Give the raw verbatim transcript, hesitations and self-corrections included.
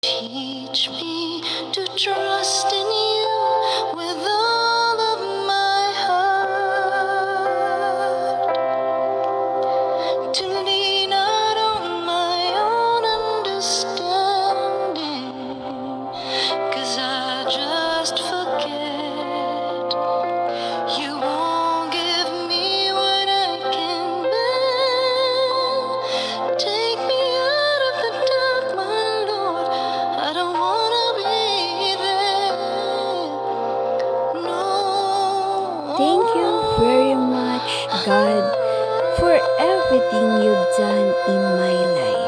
Teach me to trust in you with all of my heart, to lean not on my own understanding, 'cause I just forget. You won't give me what I can bear. Take me out of the dark, my Lord. I don't wanna be there. No. Thank you very much, God, for everything you've done in my life.